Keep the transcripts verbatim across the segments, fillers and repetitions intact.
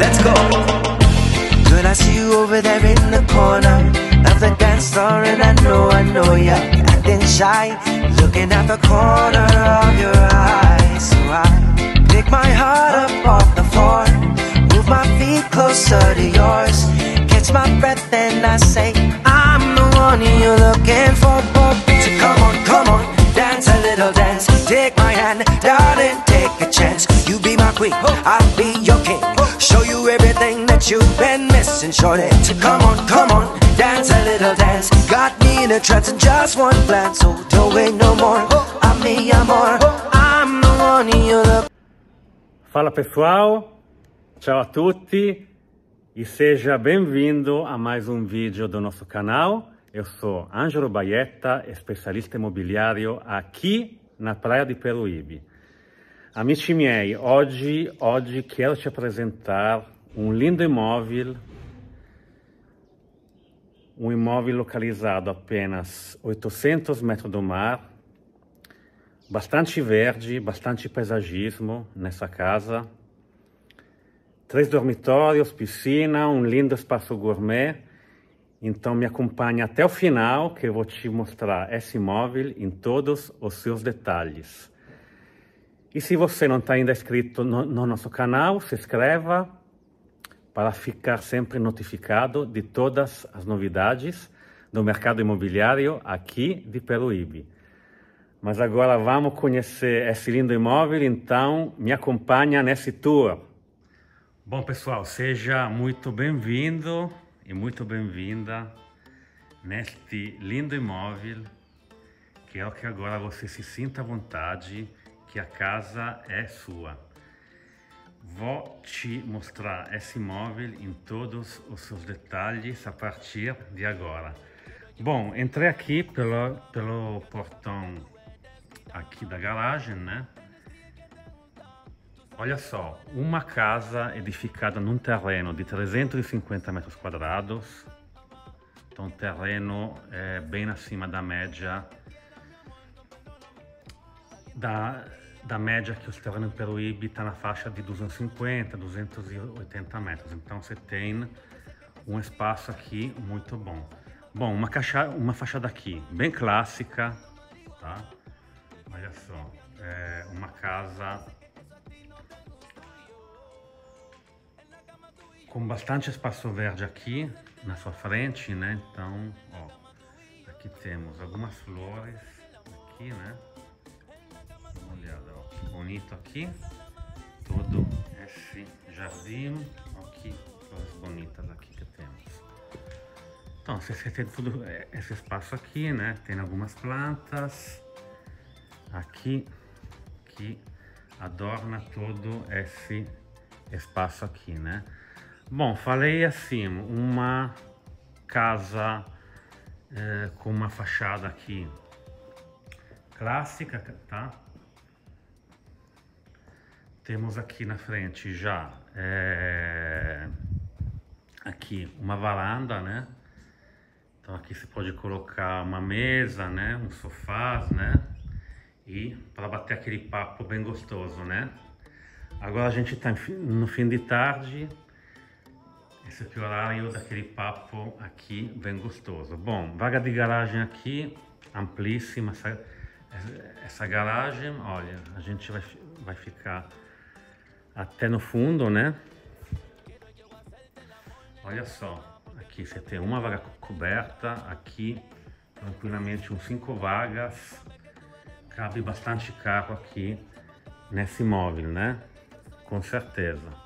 let's go. Girl, I see you over there in the corner of the dance floor, and I know, I know you're acting shy, looking at the corner of your eye. So I pick my heart up off the floor, move my feet closer to yours, catch my breath and I say, I'm the one you're looking for. So come on, come on, dance a little dance. Take my hand, darling, take a chance. You be my queen, I'll be your king. Show you everything that you've been missing, shorty. So come on, come on, dance a little dance. Got me in a trance in just one glance. So don't wait no more, I'm me, I'm more. I'm the one you're looking for. Fala pessoal, ciao a tutti e seja bem-vindo a mais um vídeo do nosso canal. Eu sou Ângelo Baietta, especialista imobiliário aqui na praia di Peruíbe. Amici miei, oggi, oggi quero te apresentar um lindo imóvel, um imóvel localizado a apenas oitocentos metros do mar, bastante verde, bastante paisagismo nessa casa, três dormitórios, piscina, um lindo espaço gourmet. Então me acompanhe até o final que eu vou te mostrar esse imóvel em todos os seus detalhes. E se você não está ainda inscrito no, no nosso canal, se inscreva para ficar sempre notificado de todas as novidades do mercado imobiliário aqui de Peruíbe. Mas agora vamos conhecer esse lindo imóvel, então me acompanha nesse tour. Bom pessoal, seja muito bem-vindo e muito bem-vinda neste lindo imóvel. Quero que agora você se sinta à vontade, que a casa é sua. Vou te mostrar esse imóvel em todos os seus detalhes a partir de agora. Bom, entrei aqui pelo, pelo portão aqui da garagem, né? Olha só, uma casa edificada num terreno de trezentos e cinquenta metros quadrados, então um terreno é, bem acima da média, da, da média que os terrenos em Peruíbe está na faixa de duzentos e cinquenta, duzentos e oitenta metros, então você tem um espaço aqui muito bom. Bom, uma, caixa, uma fachada aqui bem clássica, tá? Olha só, é uma casa com bastante espaço verde aqui na sua frente, né? Então, ó, aqui temos algumas flores aqui, né? Dá uma olhada, ó, que bonito aqui. Todo esse jardim, ó, que flores bonitas aqui que temos. Então, você tem tudo esse espaço aqui, né? Tem algumas plantas aqui que adorna todo esse espaço aqui, né? Bom, falei assim, uma casa é, com uma fachada aqui clássica, tá? Temos aqui na frente já é, aqui uma varanda, né? Então aqui você pode colocar uma mesa, né? Um sofá, né? E para bater aquele papo bem gostoso, né? Agora a gente está no fim de tarde. Esse aqui é o horário daquele papo aqui bem gostoso. Bom, vaga de garagem aqui, amplíssima essa, essa garagem. Olha, a gente vai, vai ficar até no fundo, né? Olha só, aqui você tem uma vaga coberta, aqui tranquilamente uns cinco vagas. Cabe bastante carro aqui nesse imóvel, né? Com certeza.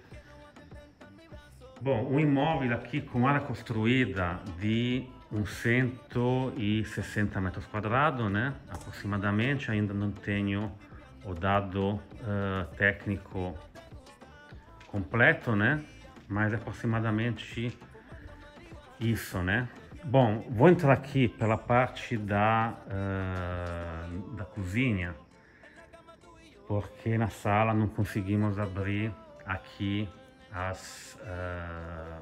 Bom, um imóvel aqui com área construída de uns cento e sessenta metros quadrados, né? Aproximadamente, ainda não tenho o dado uh, técnico completo, né? Mas aproximadamente isso, né? Bom, vou entrar aqui pela parte da, uh, da cozinha, porque na sala não conseguimos abrir aqui as, uh,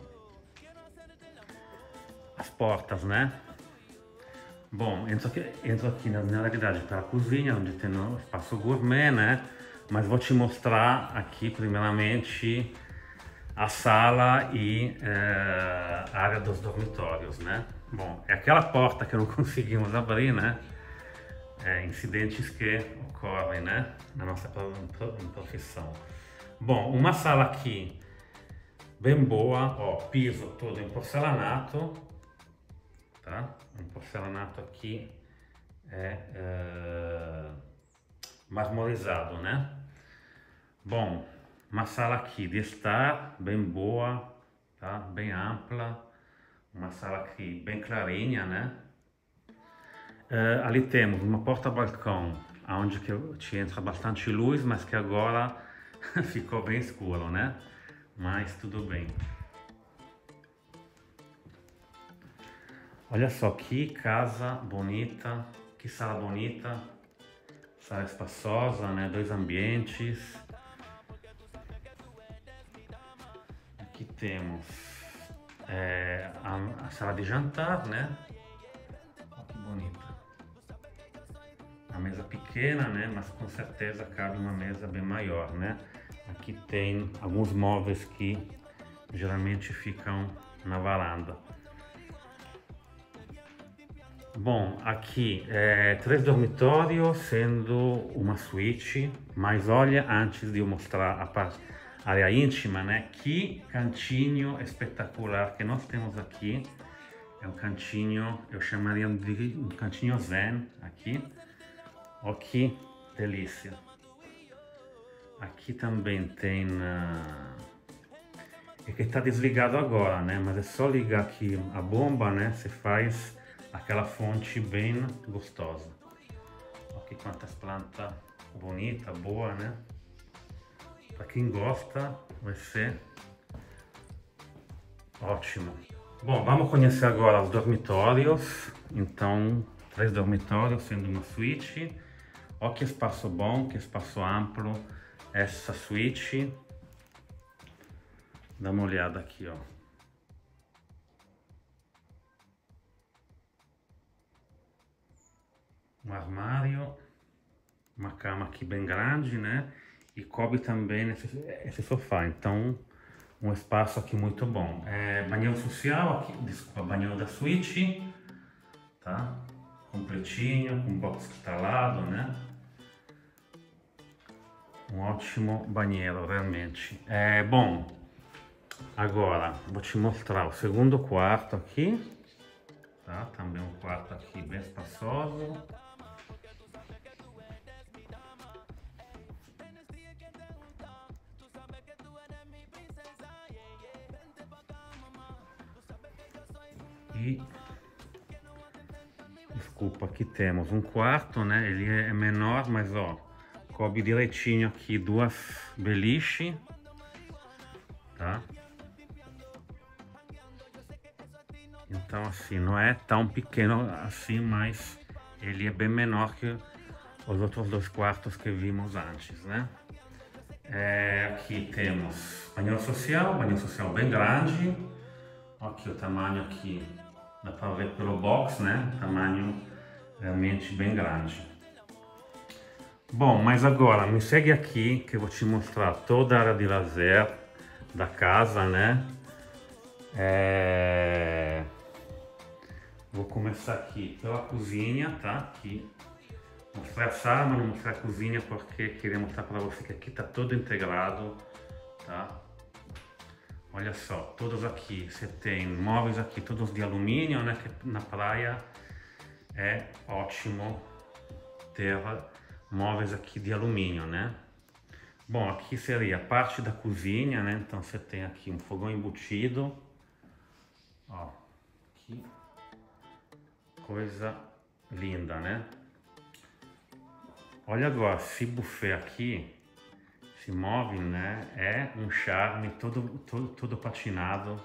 as portas, né? Bom, entro aqui, entro aqui na, na realidade pela cozinha, onde tem o espaço gourmet, né? Mas vou te mostrar aqui primeiramente a sala e eh, a área dos dormitórios, né? Bom, é aquela porta que não conseguimos abrir, né? É, incidentes que ocorrem, né? Na nossa profissão. Bom, uma sala aqui bem boa, ó, piso todo em porcelanato, tá? Um porcelanato aqui é, é marmorizado, né? Bom, uma sala aqui de estar bem boa, tá? Bem ampla, uma sala aqui bem clarinha, né? É, ali temos uma porta-balcão, onde que te entra bastante luz, mas que agora ficou bem escuro, né? Mas tudo bem. Olha só que casa bonita, que sala bonita, sala espaçosa, né? Dois ambientes. Aqui temos é, a, a sala de jantar, né? Olha que bonita. A mesa pequena, né? Mas com certeza cabe uma mesa bem maior, né? Aqui tem alguns móveis que geralmente ficam na varanda. Bom, aqui é, três dormitórios, sendo uma suíte, mas olha, antes de eu mostrar a parte, área íntima, né? Que cantinho espetacular que nós temos aqui. É um cantinho, eu chamaria de um cantinho zen aqui. Olha que delícia. Aqui também tem... Uh... é que está desligado agora, né? Mas é só ligar aqui a bomba, né? Você faz aquela fonte bem gostosa. Olha aqui quantas plantas bonitas, boa, né? Para quem gosta, vai ser ótimo. Bom, vamos conhecer agora os dormitórios. Então, três dormitórios, sendo uma suíte. Olha que espaço bom, que espaço amplo. Essa suíte. Dá uma olhada aqui, ó. Um armário. Uma cama aqui bem grande, né? E cobre também esse, esse sofá. Então, um espaço aqui muito bom. É, banheiro social, aqui, desculpa, banheiro da suíte. Tá? Completinho, com box instalado, né? Um ótimo banheiro, realmente. É, bom, agora vou te mostrar o segundo quarto aqui, tá? Também um quarto aqui bem espaçoso. E desculpa, aqui temos um quarto, né? Ele é menor, mas ó, cobre direitinho aqui duas beliches, tá? Então assim, não é tão pequeno assim, mas ele é bem menor que os outros dois quartos que vimos antes, né? É, aqui temos banheiro social, banheiro social bem grande. Aqui o tamanho aqui, dá para ver pelo box, né? Tamanho realmente bem grande. Bom, mas agora me segue aqui que eu vou te mostrar toda a área de lazer da casa, né? É... Vou começar aqui pela cozinha, tá? Aqui. Mostrar a sala, mas não mostrar a cozinha porque queria mostrar para você que aqui tá todo integrado, tá? Olha só, todos aqui, você tem móveis aqui, todos de alumínio, né? Que na praia é ótimo ter móveis aqui de alumínio, né? Bom, aqui seria a parte da cozinha, né? Então você tem aqui um fogão embutido. Ó, que coisa linda, né? Olha agora, esse buffet aqui, esse móvel, né? É um charme, todo, todo, todo patinado,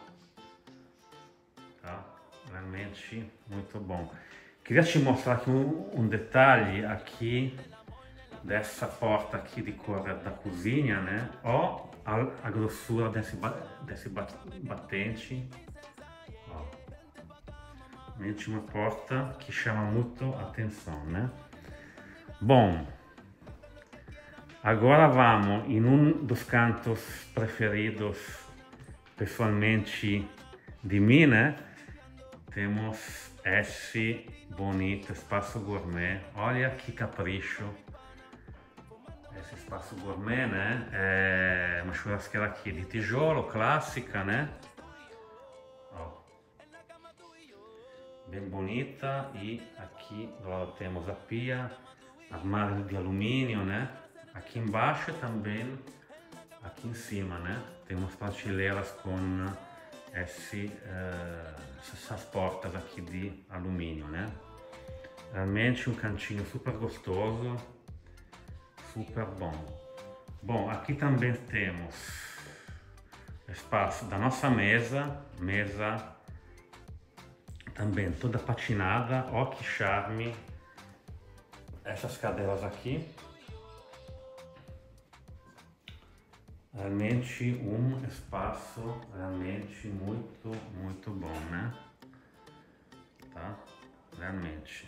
tá? Realmente muito bom. Queria te mostrar aqui um, um detalhe aqui dessa porta aqui de cor da cozinha, né? Ó a, a grossura desse, desse batente. Ó. Realmente uma porta que chama muito a atenção, né? Bom, agora vamos em um dos cantos preferidos pessoalmente de mim, né? Temos esse bonito espaço gourmet. Olha que capricho. Esse espaço gourmet, né? É uma churrasqueira aqui de tijolo, clássica, né? Ó. Bem bonita. E aqui do lado temos a pia, armário de alumínio, né? Aqui embaixo também, aqui em cima, né? Tem umas prateleiras com esse, uh, essas portas aqui de alumínio, né? Realmente um cantinho super gostoso, super bom. Bom, aqui também temos espaço da nossa mesa, mesa também toda patinada. Ó que charme! Essas cadeiras aqui. Realmente um espaço realmente muito, muito bom, né? Tá? Realmente.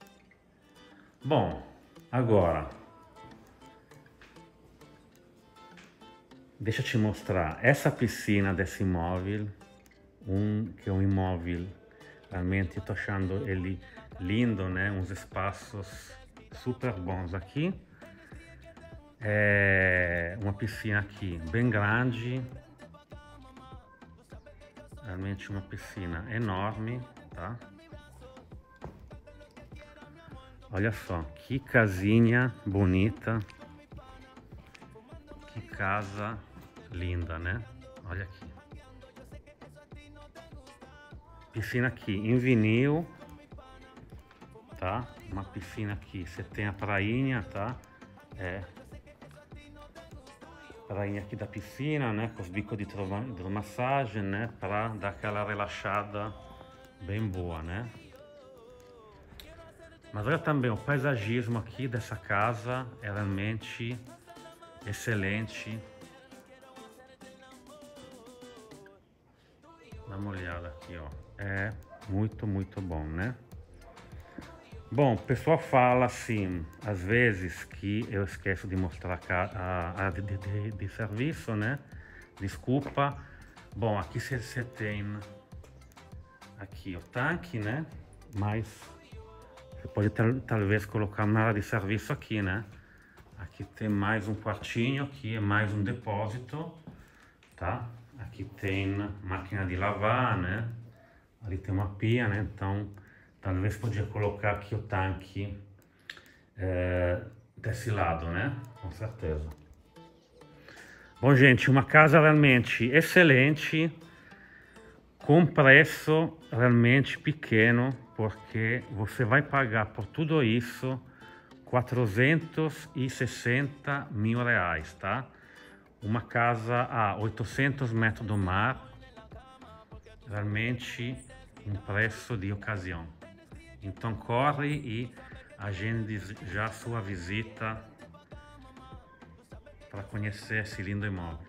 Bom, agora deixa eu te mostrar essa piscina desse imóvel, um que é um imóvel realmente eu tô achando ele lindo, né? Uns espaços super bons aqui. É uma piscina aqui bem grande, realmente uma piscina enorme, tá? Olha só, que casinha bonita, que casa linda, né? Olha aqui. Piscina aqui em vinil, tá? Uma piscina aqui, você tem a prainha, tá? É. Prainha aqui da piscina, né, com os bicos de hidromassagem, né, para dar aquela relaxada bem boa, né. Mas olha também o paisagismo aqui dessa casa é realmente excelente. Dá uma olhada aqui, ó, é muito, muito bom, né. Bom, o pessoal fala assim, às vezes, que eu esqueço de mostrar a área de, de, de serviço, né? Desculpa. Bom, aqui você tem aqui o tanque, né? Mas você pode tal, talvez colocar na área de serviço aqui, né? Aqui tem mais um quartinho, aqui é mais um depósito, tá? Aqui tem máquina de lavar, né? Ali tem uma pia, né? Então talvez podia colocar aqui o tanque é, desse lado, né? Com certeza. Bom, gente, uma casa realmente excelente, com preço realmente pequeno, porque você vai pagar por tudo isso quatrocentos e sessenta mil reais, tá? Uma casa a oitocentos metros do mar, realmente um preço de ocasião. Então corre e agende já a sua visita para conhecer esse lindo imóvel.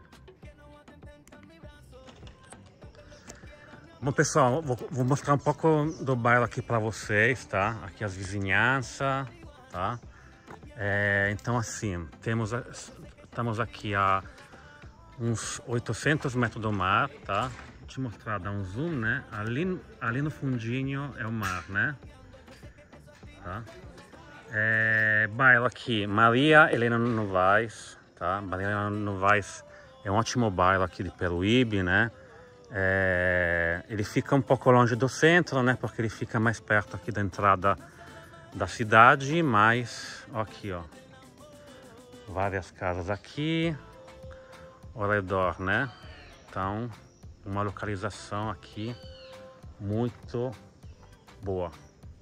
Bom, pessoal, vou, vou mostrar um pouco do bairro aqui para vocês, tá? Aqui as vizinhanças, tá? É, então assim, temos, estamos aqui a uns oitocentos metros do mar, tá? Vou te mostrar, dar um zoom, né? Ali, ali no fundinho é o mar, né? Tá? É, bairro aqui, Maria Helena Novaes, tá? Maria Helena Novaes é um ótimo bairro aqui de Peruíbe, né? É, ele fica um pouco longe do centro, né? Porque ele fica mais perto aqui da entrada da cidade, mas ó, aqui, ó, várias casas aqui ao redor, né? Então, uma localização aqui muito boa.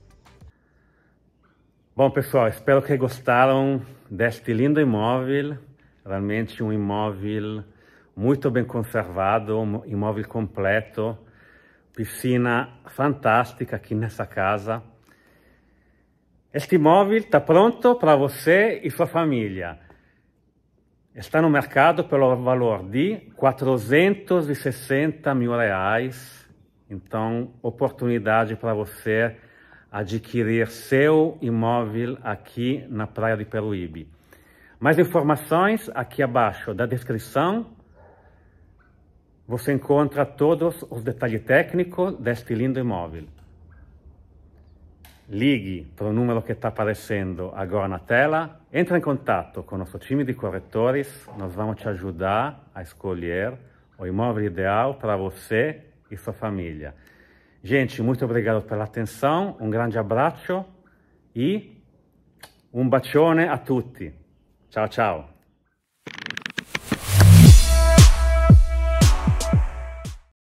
Bom, pessoal, espero que gostaram deste lindo imóvel. Realmente um imóvel muito bem conservado, um imóvel completo, piscina fantástica aqui nessa casa. Este imóvel está pronto para você e sua família. Está no mercado pelo valor de quatrocentos e sessenta mil reais. Então, oportunidade para você adquirir seu imóvel aqui na Praia de Peruíbe. Mais informações aqui abaixo da descrição você encontra todos os detalhes técnicos deste lindo imóvel. Ligue para o número que está aparecendo agora na tela, entra em contato com o nosso time de corretores, nós vamos te ajudar a escolher o imóvel ideal para você e sua família. Gente, muito obrigado pela atenção, um grande abraço e um bacione a tutti. Ciao, ciao.